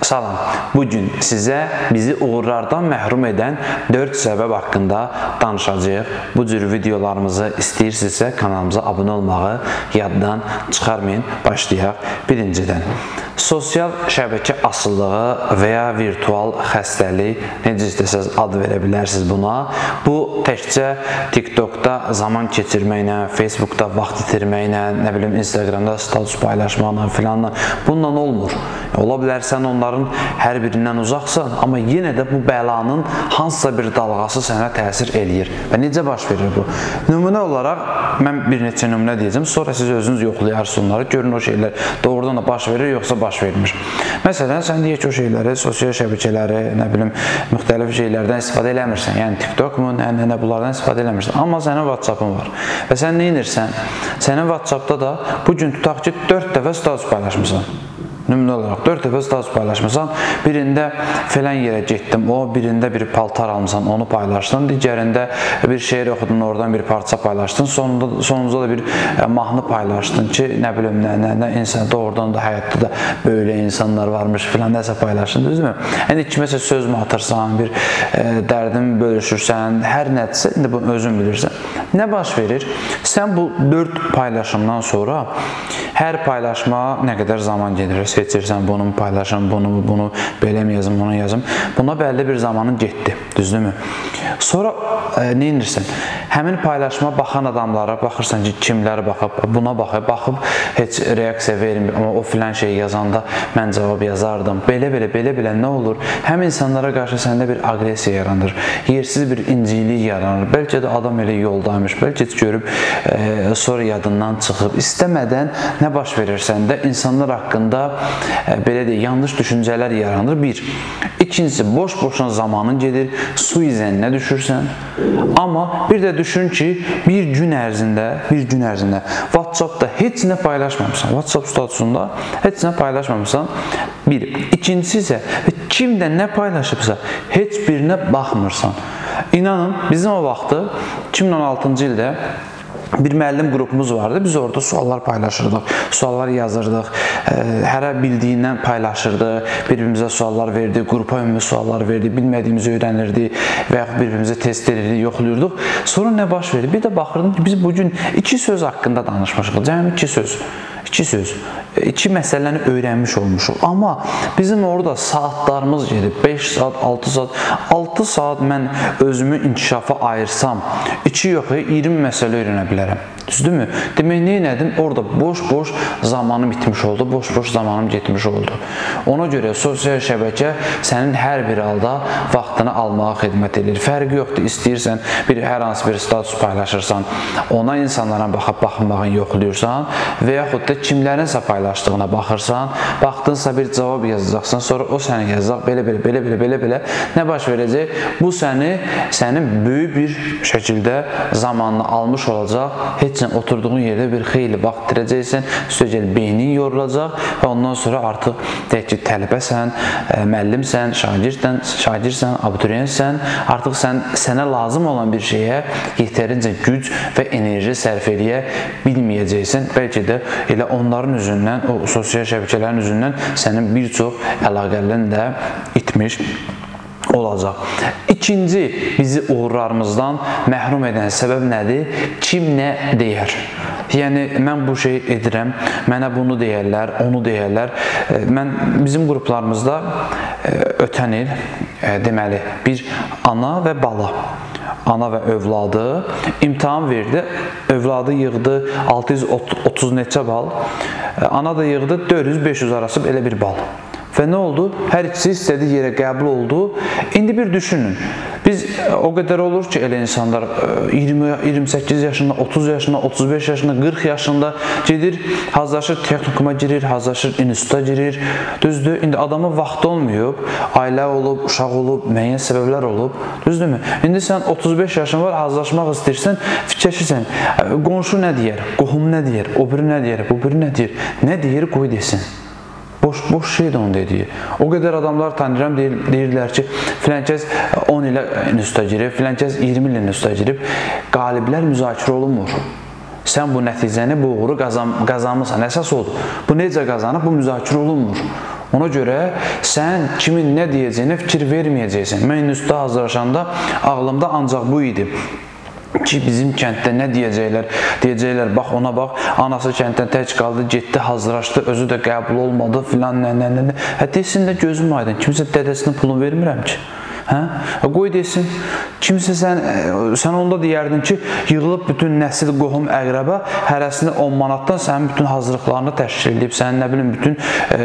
Salam, bugün sizə bizi uğurlardan məhrum edən 4 səbəb haqqında danışacağıq. Bu cür videolarımızı istəyirsinizsə kanalımıza abunə olmağı yaddan çıxarmayın. Başlayaq. Birincidən, sosial şəbəkə asılılığı və ya virtual xəstəlik, necə istəsəz ad verə bilərsiniz buna. Bu təkcə TikTokda zaman keçirməklə, Facebookda vaxt itirməklə, nə bilim Instagramda status paylaşmaqla filanla bununla olmur. Ola bilər sən onların hər birindən uzaqsan, amma yenə də bu bəlanın hansısa bir dalğası sənə təsir eləyir. Və necə baş verir bu? Nümunə olaraq mən bir neçə nümunə deyəcəm, sonra siz özünüz yoxlayarsınız onları, görün o şeylər doğrudan da baş verir, yoxsa baş vermir. Məsələn, sən deyək ki, o şeyləri, sosial şəbəkələri, nə bilim, müxtəlif şeylərdən istifadə eləmirsən, yəni TikTok mu, nə bunlardan istifadə eləmirsən, amma sənin WhatsApp-ın var. Və sən nə edirsən? Sənin WhatsApp-da da bugün tutaq ki, 4 dəfə status paylaşmışsan. Nümunə olaraq 4 dəfə status paylaşmışsan, birində filan yerə getdim, birində bir paltar almışsan, onu paylaşdın, digərində bir şeir oxudun, oradan bir parça paylaşdın, sonuncuda da bir mahnı paylaşdın ki, nə bilim, nə insan doğrudan da həyatda da böyle insanlar varmış filan, nəsə paylaşdın, düzdürmü? Yəni kiməsə söz mü atırsan, bir dərdini bölüşürsən, hər nədirsə, indi bunu özün bilirsən. Nə baş verir? Sən bu 4 paylaşımdan sonra hər paylaşma nə qədər zaman gedir? Seçirsən, bunu paylaşım, bunu belə mi yazım, bunu yazım. Buna bəlli bir zamanın getdi, düzdürmü? Sonra nə edirsən? Həmin paylaşma baxan adamlara baxırsan ki, kimlər baxıb, buna baxıb, heç reaksiya vermir. Amma o filan şeyi yazanda mən cavab yazardım. Belə nə olur? Həm insanlara qarşı səndə bir agresiya yaranır, yersiz bir incilik yaranır. Bəlkə də adam elə yoldaymış, bəlkə də görüb, sonra yadından çıxıb. İstəmədən nə baş verir səndə? İnsanlar haqqında belə deyək, yanlış düşüncələr yaranır. Bir. İkincisi, boş-boşuna zamanın gedir, suizənnə düşürsən. Amma bir də düşün ki, bir gün ərzində WhatsApp-da heç nə paylaşmamısan. WhatsApp statusunda heç nə paylaşmamısan. Bir. İkincisi isə, kim də nə paylaşıbsa, heç birinə baxmırsan. İnanın, bizim o vaxtı 2016-cı ildə bir müəllim qrupumuz vardı. Biz orada suallar paylaşırdıq, suallar yazırdıq, hərə bildiyindən paylaşırdı, bir-birimizə suallar verdi, qrupa ümumi suallar verdi, bilmədiyimizi öyrənirdi və yaxud bir-birimizə test edirdi, yoxlayırdıq. Sonra nə baş verir? Bir də baxırdım ki, biz bugün 2 söz haqqında danışmışıq, cəmi 2 söz. 2 məsələni öyrənmiş olmuşuq. Amma bizim orada saatlarımız gedib, 5 saat, 6 saat, 6 saat mən özümü inkişafa ayırsam, 2 yox, 20 məsələ öyrənə bilərəm. Düzdürmü? Demək, nə edim? Orada boş-boş zamanım bitmiş oldu, boş-boş zamanım getmiş oldu. Ona görə sosial şəbəkə sənin hər bir halda vaxtını almağa xidmət edir. Fərqi yoxdur, istəyirsən, hər hansı bir status paylaşırsan, ona insanlara baxıb-baxmağın yoxlayırsan və yaxud da kimlərinsə paylaşdığına baxırsan, baxdınsa bir cavab yazacaqsan, sonra o səni yazacaq, belə, nə baş verəcək? Bu sənin böyük bir şəkildə zamanını almış olacaq, heç nə oturduğun yerdə bir xeyli vaxt itirəcəksən, üstəcək beynin yorulacaq və ondan sonra artıq deyək ki, tələbəsən, müəllimsən, şagirdsən, abituriyentsən, artıq sənə lazım olan bir şeyə yetərincə güc və enerji sərf eləyə bilməyəcəksən. Bəlkə də elə onların üzündən, o sosial şəbəkələrin üzündən sənin bir çox əlaqələrin də itmiş olacaq. İkinci bizi uğurlarımızdan məhrum edən səbəb nədir? Kim nə deyər? Yəni, mən bu şey edirəm, mənə bunu deyərlər, onu deyərlər. Bizim qruplarımızda ötən il, deməli, bir ana və bala, ana və övladı imtahan verdi, övladı yığdı 630 neçə bal, ana da yığdı 400-500 arası elə bir bal. Və nə oldu? Hər ikisi istədiyi yerə qəbul oldu. İndi bir düşünün. Biz o qədər olur ki, elə insanlar 20-28 yaşında, 30 yaşında, 35 yaşında, 40 yaşında gedir, hazırlaşır, texnikuma girir, hazırlaşır, instituta girir. Düzdür? İndi adama vaxtı olmayıb, ailə olub, uşaq olub, müəyyən səbəblər olub. Düzdürmü? İndi sən 35 yaşın var, hazırlaşmaq istəyirsən, fikirləşirsən, qonşu nə deyər, qohum nə deyər, o biri nə deyər, bu biri nə deyər, nə deyir, qoy desin. Boş şeydir onun dediyi. O qədər adamlar tanıyıram, deyirlər ki, filankəs 10 ilə instituta girib, filankəs 20 ilə instituta girib. Qaliblər müzakirə olunmur. Sən bu nəticəni, bu uğuru qazanmırsan. Əsas odur. Bu necə qazanıb? Bu müzakirə olunmur. Ona görə sən kimin nə deyəcəyinə fikir verməyəcəksən. Mən üstə hazırlaşanda ağlımda ancaq bu idi ki, bizim kənddə nə deyəcəklər? Deyəcəklər, bax ona bax, anası kənddən tək qaldı, getdi, hazırlaşdı, özü də qəbul olmadı filan, nə. Desin də gözüm aydın, kimsə dədəsinin pulunu vermirəm ki. Qoy desin, kimsə sən onda deyərdin ki, yığılıb bütün nəsil, qohum, əqrəbə hərəsində 10 manatdan sənin bütün hazırlıqlarını təşkil edib, sənin nə bilim bütün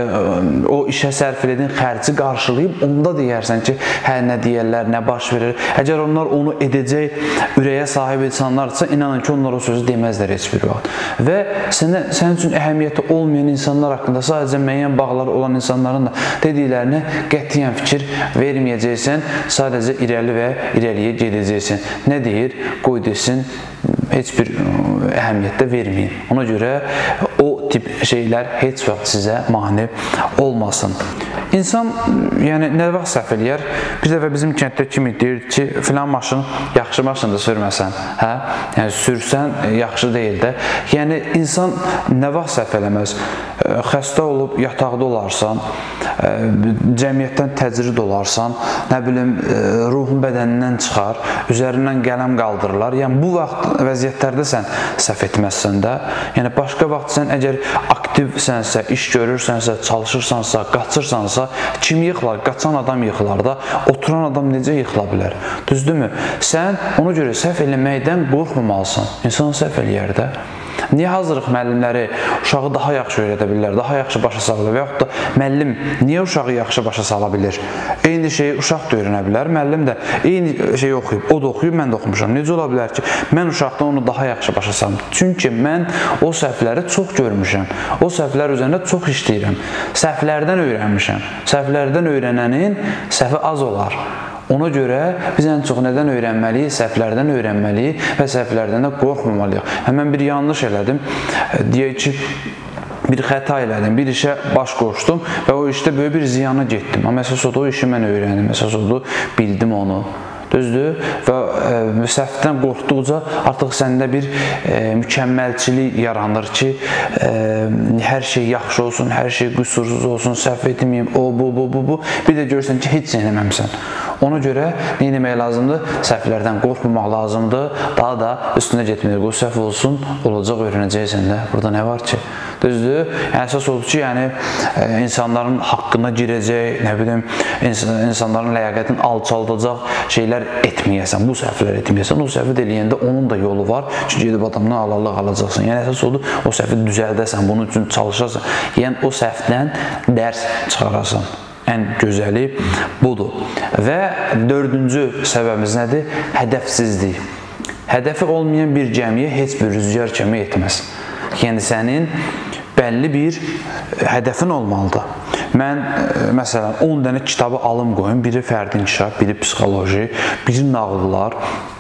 o işə sərf edin xərci qarşılayıb, onda deyərsən ki, hə, nə deyərlər, nə baş verir. Əgər onlar onu edəcək, ürəyə sahib insanlarsa, inanın ki, onlar o sözü deməzlər heç bir vaxt. Və sənin üçün əhəmiyyəti olmayan insanlar haqqında, sadəcə müəyyən bağları olan insanların da dediklərinə qətiyyən fikir verməyəcəksən, sadəcə irəli və irəliyə gedəcəksən. Nə deyir? Qoy desin, heç bir əhəmiyyət də verməyin. Ona görə o tip şeylər heç vaxt sizə mane olmasın. İnsan, yəni, nə vaxt səhv eləyər? Bir dəfə bizim kənddə kimi deyir ki, filan maşın yaxşı maşındır, sürməsən. Yəni, sürsən yaxşı deyil də. Yəni, insan nə vaxt səhv eləməz? Xəstə olub, yataqda olarsan, cəmiyyətdən təcrid olarsan, nə bilim, ruhun bədənindən çıxar, üzərindən qələm qaldırırlar. Yəni, bu vaxt vəziyyətlərdə sən səhv etməzsən də. Yəni, başqa vaxt sən əgər aktivsənsə, iş görürsənsə, çalışırsansa, qaçırsansa, kim yıxılar? Qaçan adam yıxılar da, oturan adam necə yıxıla bilər? Düzdürmü? Sən ona görə səhv eləməkdən qorxmamalısan. İnsan səhv eləyər də. Niyə hazırlıq müəllimləri uşağı daha yaxşı öyrədə bilirlər, daha yaxşı başa sala bilər və yaxud da müəllim niyə uşağı yaxşı başa sala bilir? Eyni şeyi uşaq da öyrənə bilər, müəllim də eyni şeyi oxuyub, o da oxuyub, mən də oxumuşam. Necə ola bilər ki, mən uşaqdan onu daha yaxşı başa salım? Çünki mən o səhvləri çox görmüşəm, o səhvlər üzərində çox işləyirəm, səhvlərdən öyrənmişəm. Səhvlərdən öyrənənin səhvi az olar. Ona görə biz ən çox nədən öyrənməliyik? Səhvlərdən öyrənməliyik və səhvlərdən də qorxmamalıyıq. Mən bir yanlış elədim, deyək ki, bir xəta elədim, bir işə baş qoşdum və o işdə böyük bir ziyana getdim. Amma əsas odur, o işi mən öyrəndim, əsas odur, bildim onu. Düzdür? Və səhvdən qorxduqca artıq səndə bir mükəmməlçilik yaranır ki, hər şey yaxşı olsun, hər şey qüsursuz olsun, səhv etməyim, o, bu. Bir də görürsən ki, heç eləməmsən. Ona görə nə etmək lazımdır? Səhvlərdən qorxmamaq lazımdır. Daha da üstünə getməyir. O səhv olsun, olacaq, öyrənəcəksən də. Burada nə var ki? Düzdür? Yəni, əsas odur ki, insanların haqqına girəcək, nə bilim, insanların ləyaqətini alçaldacaq şeylər etməyəsən, bu səhvlər etməyəsən. O səhvi eləyəndə onun da yolu var. Çünki gedib adamdan alalıq alacaqsan. Yəni, əsas odur, o səhvi düzəldəsən, bunun üçün çalışasan. Yəni, o səhvdən dərs çıxarasan. Ən gözəli budur. Və dördüncü səbəbimiz nədir? Hədəfsizlik. Hədəfi olmayan bir gəmiyə heç bir rüzgar kömək etməz. Yəni, sənin bəlli bir hədəfin olmalıdır. Mən, məsələn, 10 dənə kitabı alım qoyum. Biri fərdi inkişaf, biri psixoloji, biri nağıllar,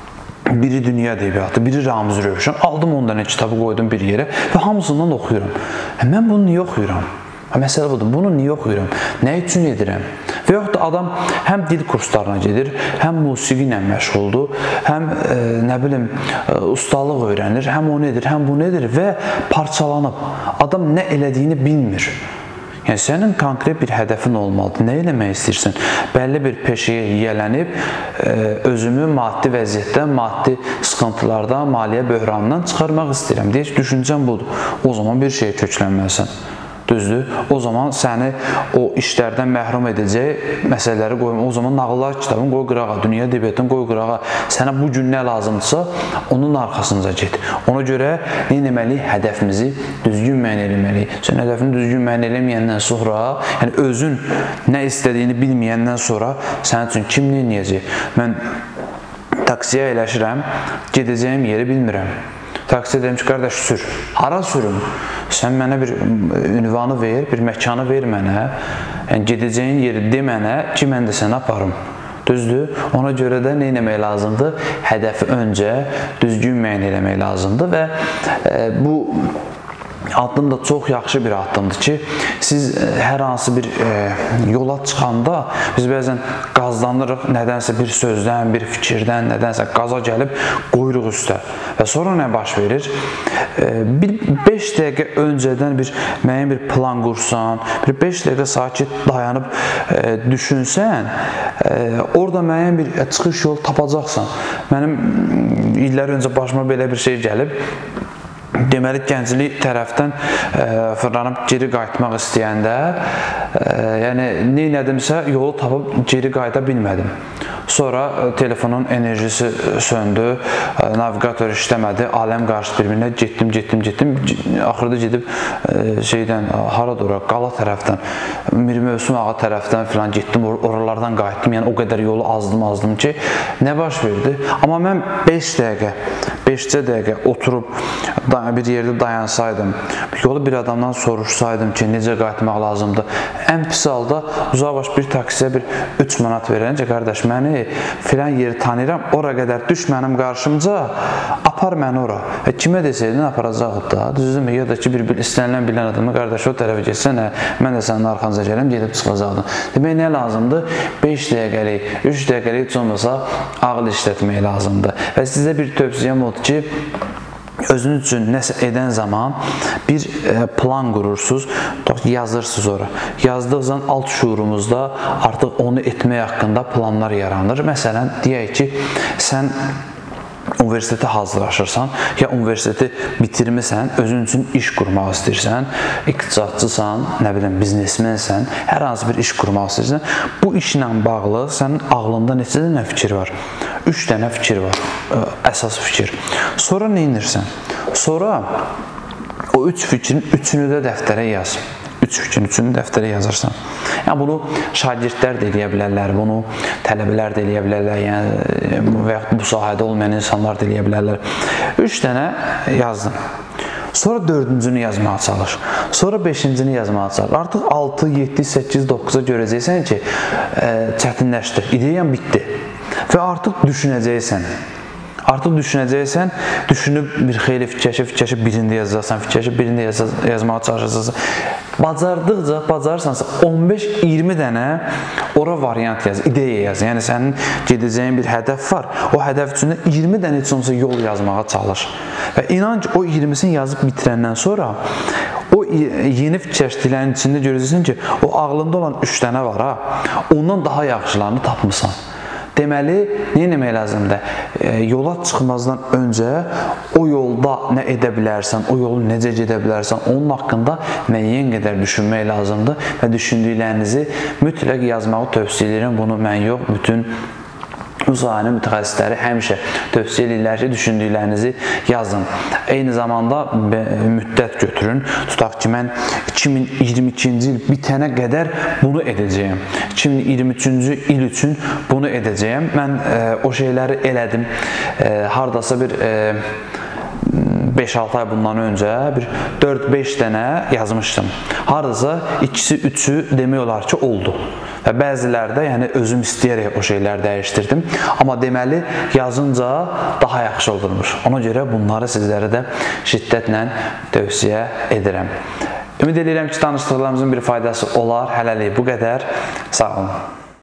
biri dünya ədəbiyyatı, biri Ramiz Rövşən. Aldım 10 dənə kitabı qoydum bir yerə və hamısından oxuyuram. Mən bunu niyə oxuyuram? Məsələ budur, bunu niyə oxuyuram? Nə üçün edirəm? Və yaxud da adam həm dil kurslarına gedir, həm musiqi ilə məşğuldur, həm, nə bilim, ustalıq öyrənir, həm onu edir, həm bunu edir və parçalanıb. Adam nə elədiyini bilmir. Yəni, sənin konkret bir hədəfin olmalıdır. Nə eləmək istəyirsən? Bəlli bir peşəyə yiyələnib, özümü maddi vəziyyətdən, maddi sıxıntılardan, maliyyə böhranından çıxarmaq istəyirəm. Deyək, düşüncəm budur. O zaman bir şeyə köklənməlisən. Düzdür? O zaman səni o işlərdən məhrum edəcək məsələləri qoyma. O zaman nağıllar kitabını qoy qırağa, dünya ədəbiyyatını qoy qırağa. Sənə bu gün nə lazımdırsa, onun arxasınca get. Ona görə nə etməliyik? Hədəfimizi düzgün müəyyən etməliyik. Sən hədəfini düzgün müəyyən etməyəndən sonra, yəni özün nə istədiyini bilməyəndən sonra sənin üçün kim nə edəcək? Mən taksiyə əyləşirəm, gedəcəyim yeri bilmirəm. Taksiyə deyim ki, qardaş, sür. Hara sürüm? Sən mənə bir ünvanı ver, bir məkanı ver mənə. Yəni, gedəcəyin yeri de mənə ki, mən də səni aparım. Düzdür? Ona görə də nə etmək lazımdır? Hədəfi öncə düzgün müəyyən etmək lazımdır və bu addım da çox yaxşı bir addımdır ki, siz hər hansı bir yola çıxanda biz bəzən qazlanırıq, nədənsə bir sözdən, bir fikirdən, nədənsə qaza gəlib qoyuruq üstə və sonra nə baş verir? Bir 5 dəqiqə öncədən bir müəyyən bir plan qursan, bir 5 dəqiqə sakit dayanıb düşünsən, orada müəyyən bir çıxış yolu tapacaqsan. Mənim illər öncə başıma belə bir şey gəlib. Deməli, gənclik tərəfdən fırlanıb geri qayıtmaq istəyəndə, yəni neynədimsə yolu tapıb geri qayıda bilmədim. Sonra telefonun enerjisi söndü, navigator işləmədi, aləm qarşı bir-birinə getdim. Axırda gedib hara doğru, Qala tərəfdən, Mir Mövsüm ağa tərəfdən filan getdim, oralardan qayıtdım. Yəni o qədər yolu azdım ki, nə baş verdi? Amma mən 5 dəqiqə oturub bir yerdə dayansaydım, yolu bir adamdan soruşsaydım ki, necə qayıtmaq lazımdır. Ən pis halda uzaqbaş bir taksiyə bir 3 manat verəncə, qardaş, məni filan yeri tanıyıram, ora qədər düş mənim qarşımca, apar məni ora. Kimə desəydin, aparacaqdı da. Düzdürmü? Ya da ki, bir istənilən bilən adamı, qardaş, o tərəfə geçsən, mən də sənin arxanıza gələm, gedib çıxacaqdım. Demək, nə lazımdır? 5 dəqiqəlik, 3 dəqiqəlik heç olmasa ağıl işlətmək lazımdır. Və sizə bir tövsiyəm odur ki, özünüz üçün nəsə edən zaman bir plan qurursunuz, yazırsınız ora. Yazdığınız alt şuurumuzda artıq onu etmək haqqında planlar yaranır. Məsələn, deyək ki, sən universitetə hazırlaşırsan, ya universiteti bitirmirsən, özün üçün iş qurmaq istəyirsən, iqtisadçısan, nə bilim, biznesmensən, hər hansı bir iş qurmaq istəyirsən, bu işlə bağlı sənin ağlında neçə dənə fikir var? 3 dənə fikir var, əsas fikir. Sonra nə edirsən? Sonra o 3 fikrin 3-ünü də dəftərə yaz. 3 fikrin 3-ünü dəftərə yazırsan. Yəni, bunu şagirdlər də eləyə bilərlər, bunu tələbələr də eləyə bilərlər, yəni, və yaxud bu sahədə olmayan insanlar da eləyə bilərlər. 3 dənə yazdın. Sonra 4-cünü yazmağa çalış. Sonra 5-cini yazmağa çalış. Artıq 6, 7, 8, 9-a görəcəksən ki, çətinləşdi. İdeyan bitdi. Və artıq düşünəcəksən. Düşünüb bir xeyli fikirləşib birində yazacaqsan, birində yazmağa çalışacaqsan. Bacarırsansa 15-20 dənə ora variant yaz, ideya yaz. Yəni, sənin gedəcəyin bir hədəf var. O hədəf üçün də 20 dənə heç olmasa yol yazmağa çalış. Və inan ki, o 20-sini yazıb bitirəndən sonra o yeni fikirləşdiklərin içində görəcəksən ki, o ağlında olan 3 dənə var ha, ondan daha yaxşılarını tapmısan. Deməli, nə etmək lazımdır? Yola çıxmazdan öncə o yolda nə edə bilərsən, o yolu necə gedə bilərsən, onun haqqında müəyyən qədər düşünmək lazımdır və düşündüklərinizi mütləq yazmağı tövsiyə edirəm. Bunu mən yox, bütün müzahirə mütəxəssisləri həmişə tövsiyə edirlər ki, düşündüklərinizi yazın. Eyni zamanda müddət götürün. Tutaq ki, mən 2022-ci il bitənə qədər bunu edəcəyəm. 2023-cü il üçün bunu edəcəyəm. Mən o şeyləri elədim. Haradasa bir 5-6 ay bundan öncə bir 4-5 dənə yazmışdım. Haradasa 2-si, 3-ü demək olar ki, oldu. Və bəzilərdə, yəni özüm istəyərək o şeyləri dəyişdirdim. Amma deməli, yazınca daha yaxşı olurmuş. Ona görə bunları sizlərə də şiddətlə tövsiyə edirəm. Ümid edirəm ki, danışdıqlarımızın bir faydası olar. Hələlik bu qədər. Sağ olun.